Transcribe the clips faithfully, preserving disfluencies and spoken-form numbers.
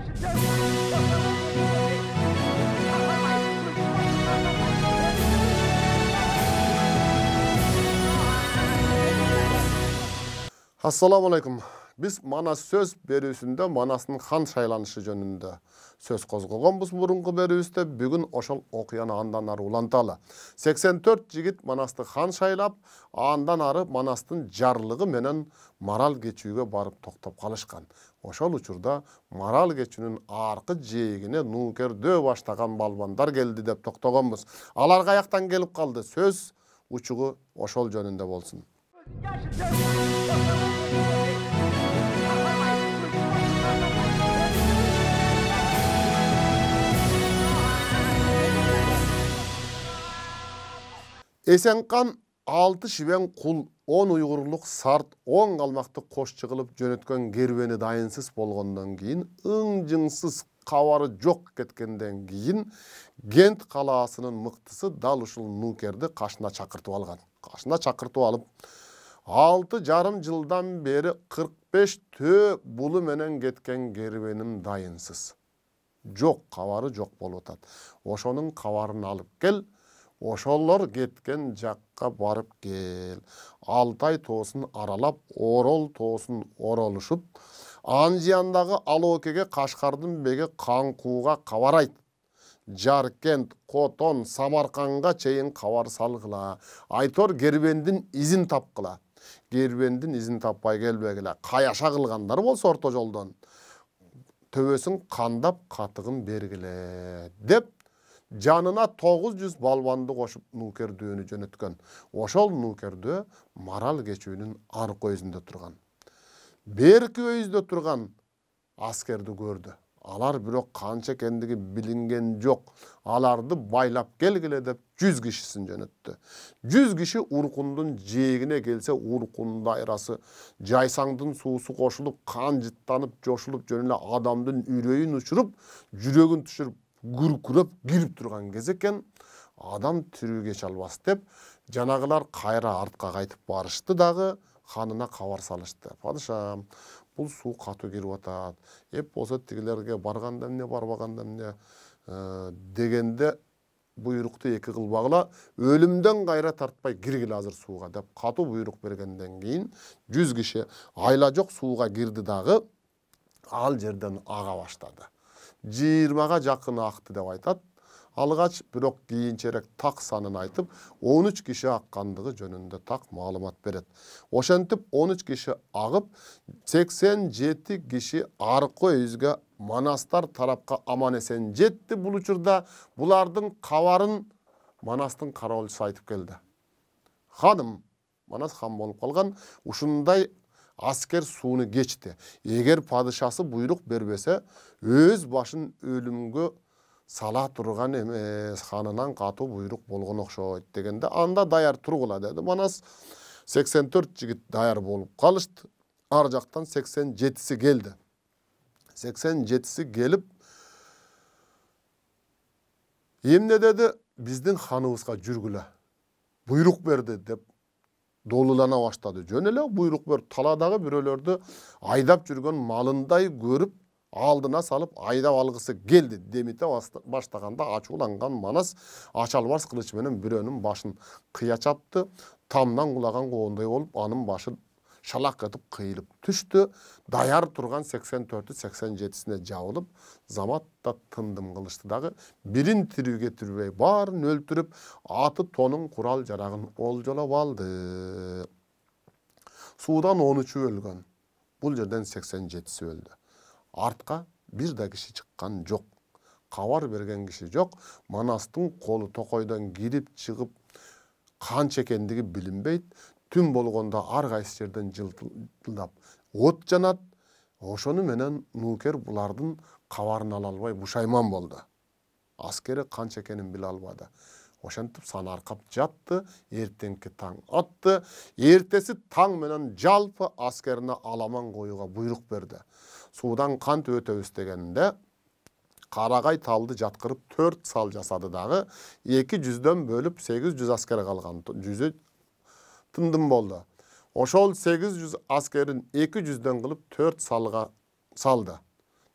Assalamu alaikum. Biz Manas söz berүүsүндө Manastын хан шайланышы жөнүндө сөз козгогонбуз. Мурунку берүүбүздө бүгүн ошол окуяны андан ары уланталы. сексен төрт жигит Манасты хан шайлап, андан ары Манастын жарлыгы менен Марал кечүүгө барып токтоп калышкан. Ошол учурда Марал кечүүнүн аркы жээгине нукердөө баштаган балбандар келди деп токтогонбуз. Алар каяктан келип калды? Сөз учугу ошол жөнүндө болсун. Эсенкан алты шибен кул, он уйгурлук сарт, он калмакты кошчу кылып жөнөткөн кербени дайынсыз болгондон кийин, ың-жыңсыз кабары жок кеткенден кийин Гент калаасынын мыктысы дал ушул нукерди кашына чакыртып алган. Кашына чакыртып алып, алты жарым жылдан бери кырк беш төө булу менен кеткен кербеним дайынсыз. Жок, кабары жок болуп атат. Ошонун кабарын алып кел, ошолор кеткен жакка барып кел. Алтай тоосун аралап, Орол тоосун оролушуп, Анжияндагы Алоокеге, Кашкардын беги Каңкууга кабар айт. Жаркент, Котон, Самарканга чейин кабар салгыла. Айтор кербендин изин тапкыла. Кербендин изин таппай келбегиле. Каяша кылгандар болсо орто жолдон төбөсүн кандап катыгын бергиле деп жанына тогуз жүз балбанды кошуп нукердөөнү жөнөткөн. Ошол нукердөө Марал кечүүнүн аркы өзүндө турган. Берки өйүздө турган аскерди көрдү. Алар бирок канча экендиги билинген жок. Аларды байлап келгиле деп жүз кишисин жөнөттү. жүз киши Уркундун жээгине келсе, Уркун дайрасы жайсаңдын суусу кошулуп, кан жыттанып, жошулуп жөнүнө адамдын үрөйүн учуруп, жүрөгүн түшүрүп, күркүрөп кирип турган кез экен. Адам тирүү кече албас деп, жанагылар кайра артка кайтып барышты дагы, ханына кабар салышты. Падышам, бул суу катуу кирип атат. Эп болсо тигилерге барганда эмне, барбаганда эмне дегенде буйрукту эки кылбагыла, өлүмдөн кайра тартпай киргиле азыр сууга деп катуу буйрук бергенден кийин жүз киши айла жок сууга кирди дагы, ал жерден ага баштады. жыйырмага жакын акты деп айтат. Алгач бирок кийинчерээк так санын айтып, он үч киши аккандыгы жөнүндө так маалымат берет. Ошентип он үч киши агып, сексен жети киши аркы өйүзгө Манастар тарапка аман эсен жетти. Бул учурда булардын кабарын Манастын кароолчусу айтып келди. Ханым, Манас хан болуп калган, ушундай аскер сууну кечти. Эгер падышасы буйрук бербесе, өз башын өлүмгө сала турган эмес, ханынан катуу буйрук болгон окшойт дегенде, анда даяр тургула деди. Манас сексен төрт жигит даяр болуп калышты. Ар жактан сексен жетиси келди. сексен жетиси келип, эмне деди, биздин ханыбызга жүргүлө, буйрук берди деп долулана баштады. Жөн эле буйрук берип, таладагы бирөөлөрдү айдап жүргөн малындай көрүп, алдына салып айдап алгысы келди. Демите баштаганда ачууланган Манас ачалбас кылыч менен бирөөнүн башын кыя чапты. Тамдан кулаган коондой болуп, анын башы шалак этип кыйылып түштү. Даяр турган сексен төртү сексен жетисине жабылып, заматта тындым кылышты дагы, бирин тирүү кетирбей, баарын өлтүрүп, аты тонун курал жарагын олжолоп алды. Суудан он үчү өлгөн. Бул жерден сексен жетиси өлдү. Артка бир да киши чыккан жок. Кабар берген киши жок. Манастын колу токойдон кирип чыгып, канча экендиги билинбейт. Түн болгондо ар кайсы жерден жылтылдап от жанат. Ошону менен нукер булардын кабарын ала албай бушайман болду. Аскери канча экенин биле албады. Ошентип санаркап жатты, эртеңки таң атты. Эртеси таң менен жалпы аскерине аламан коюуга буйрук берди. Суудан кант өтөбүз дегенде, Карагай талды жаткырып төрт сал жасады дагы, эки жүздөн бөлүп сегиз жүз аскер калган. Жүзү тындым болду. Ошол сегиз жүз аскерин эки жүздөн кылып төрт салга салды.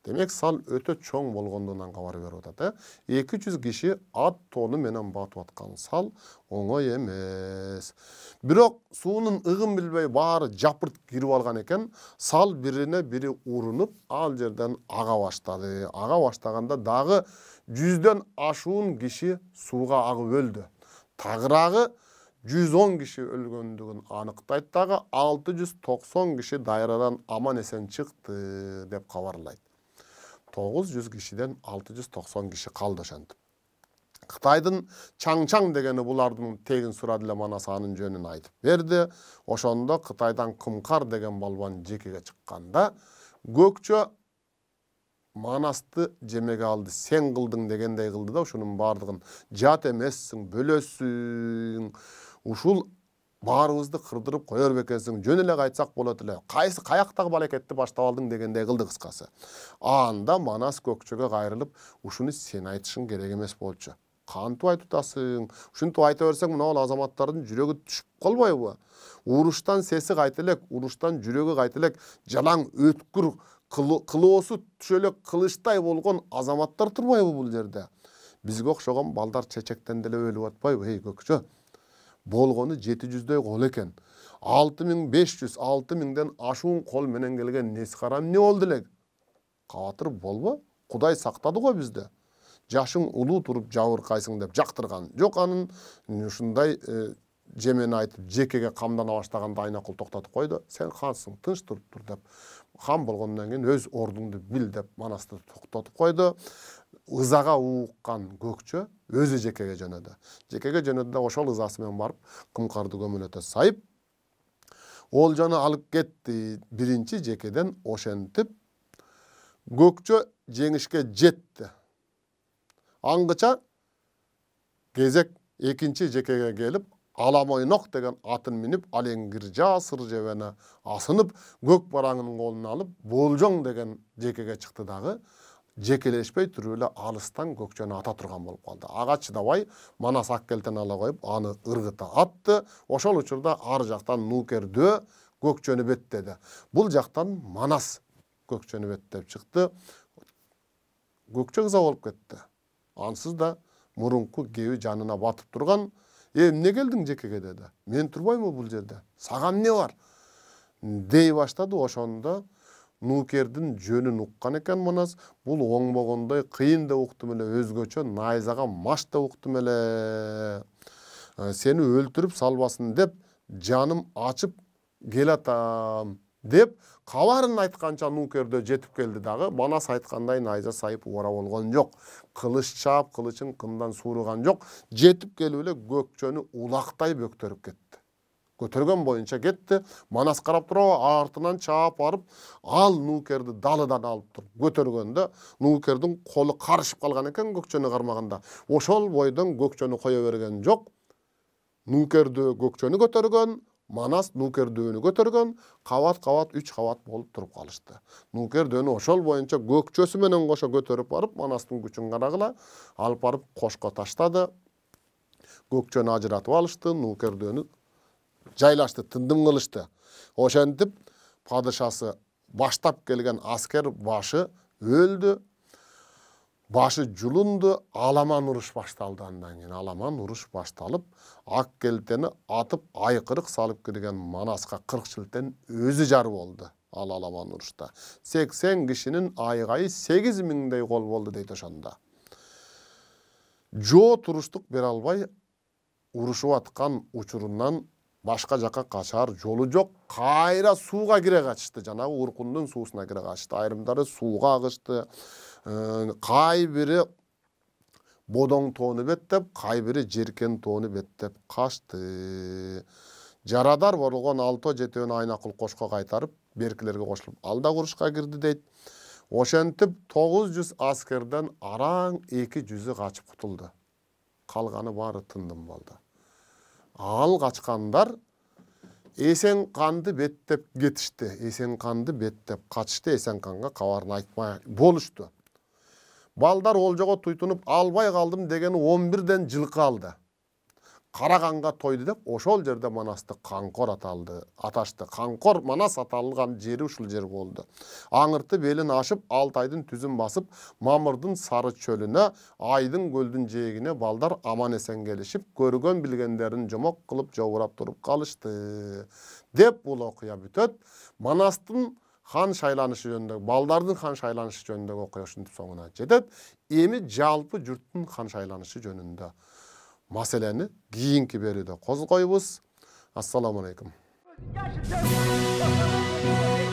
Демек сал өтө чоң болгондугунан кабар берип атат. эки жүз киши ат тоону менен батып аткан сал оңой эмес. Бирок суунун ыгын билбей баары жапырт кирип алган экен. Сал бирине бири урунуп, ал жерден ага баштады. Ага баштаганда дагы жүздөн ашуун киши сууга агып өлдү. Тагыраагы жүз он киши өлгөндүгүн аныктайт дагы алты жүз токсон киши дайрадан аман эсен чыкты деп кабарлайт. тогуз жүз кишиден алты жүз токсон киши калды ошентип. Кытайдын Чаңчаң дегени булардын тегин сурады эле Манас анын жөнүн айтып берди. Ошондо Кытайдан Кымкар деген балбан жекеге чыкканда Көкчө Манасты жемеге алды, сен кылдың дегендей кылды да, ушунун бардыгын жат эмессиң, бөлөсүң, ушул баарыбызды кырдырып коер бекенсиң, жөн эле кайтсак болот эле. Кайсы каяктагы балекетти баштап алдың дегендей кылды кыскасы. Анда Манас Көкчөгө кайрылып, ушуну сен айтышың керек эмес болчу. Кантип айтып атасың? Ушинтип айта берсең, мына ал азаматтардын жүрөгү түшүп калбайбы? Уруштан сеси кайта элек, уруштан жүрөгү кайта элек, жалаң өткүр кылоосу түшө элек кылычтай болгон азаматтар турбайбы бул жерде? Бизге окшогон балдар чечектен деле өлүп атпайбы? Эй Көкчө, болгону жети жүздөй кол экен. алты миң беш жүз, алты миңден ашуун кол менен келген несі карам не болду элек? Кабатыр болбо? Кудай сактады го бизди. Жашың улуу туруп жабыркайсың деп жактырган. Жок, анын ушундай жемени айтып жекеге камдана баштаганда Айнакул токтотуп койду. Сен хансың, тынч туруп тур деп. Хан болгондон кийин өз ордуңду бил деп Манасты токтотуп койду. Ызага ууккан Көкчө өзү жекеге жөнөдү. Жекеге жөнөдү да ошол ызасы менен барып Кымкарды көмөлөтө сайып олжону алып кетти. Биринчи жекеден ошентип Көкчө жеңишке жетти. Аңгыча кезек экинчи жекеге келип Аламойнок деген атын минип, Алеңгиржа сыр жебени асынып, көк бараңынын колуна алып, Болжоң деген жекеге чыкты дагы. Жекелешпей туруп эле алыстан Көкчөнү ата турган болуп калды. Ага чыдабай Манас Аккелтен ала коюп, аны ыргыта атты. Ошол учурда ар жактан Нукердөө Көкчөнү беттеди. Бул жактан Манас Көкчөнү беттеп чыкты. Көкчө ыза болуп кетти. Ансыз да мурунку кеби жанына батып турган. Э, эмне келдиң жекеге деди. Мен турбаймынбы бул жерде? Сага эмне бар? Дей баштады. Ошондо Нукердин жөнүн уккан экен Манас. Бул оңбогондой кыйын да уктум эле, өзгөчө найзага маш да уктум эле. Сени өлтүрүп салбасын деп жаным ачып келатам деп кабарын айтканча Нукердө жетип келди дагы. Манас айткандай найза сайып убара болгон жок. Кылыч чаап, кылычын кымдан suurуган жок. Жетип келип эле Көкчөнү улактай бөктөрүп кетти. Көтөргөн боюнча кетти. Манас карап туруп, артынан чаап барып, ал Нукерди далыдан алып туруп көтөргөндө, Нукердин колу карышып калган экен Көкчөнү кармаганда. Ошол бойдон Көкчөнү кое берген жок. Нукерди Көкчөнү көтөргөн, Манас Нукердөөнү көтөргөн, кабат-кабат үч кабат болуп туруп калышты. Нукердөөнү ошол боюнча Көкчөсү менен кошо көтөрүп барып, Манастын күчүн карагыла, алып барып кошко таштады. Көкчөнү ажыратып алышты, Нукердөөнү жайлашты, тындым кылышты. Ошентип падышасы баштап келген аскер башы өлдү. Башы жулунду, аламан уруш башталды. Андан кийин аламан уруш башталып, Аккелтени атып айкырык салып кирген Манаска кырк жылтен өзү жар болду. Ал аламан урушта сексен кишинин айгайы сегиз миңдей кол болду дейт ошондо. Жоо туруштук бере албай урушуп аткан учурунан башка жакка качар жолу жок. Кайра сууга кире качышты. Жанагы Уркундун суусуна кире качышты. Айрымдары сууга агышты. Кай бири Бодоң тоону беттеп, кай бири Жеркен тоону беттеп качты. Жарадар болгон алты жетөөнү Айнакул кошко кайтарып, беркилерге кошулуп, ал да урушка кирди дейт. Ошентип тогуз жүз аскерден араң эки жүзү качып кутулду. Калганы баары тындым болду. Ал качкандар Эсенканды беттеп кетишти. Эсенканды беттеп качышты. Эсенканга кабарын айтпай болушту. Балдар олжого туйтунуп албай калдым дегени он бирден жылкы алды. Караганга тойду деп ошол жерде Манасты Каңкор аталды, аташты. Каңкор Манас аталган жери ушул жер болду. Аңырты белин ашып, Алтайдын түзүн басып, мамырдын сары чөлүнө, айдын көлдүн жээгине балдар аман эсен келишип, көргөн билгендерин жомок кылып жобурап туруп калышты. Деп бул окуя бүтөт. Манастын хан шайланышы жөнүндө, балдардын хан шайланышы жөнүндө окуя ушинтип соңуна жетет. Эми жалпы журттун хан шайланышы жөнүндө маселени кийинки берүүдө козгойбуз. Ассаламу алейкум.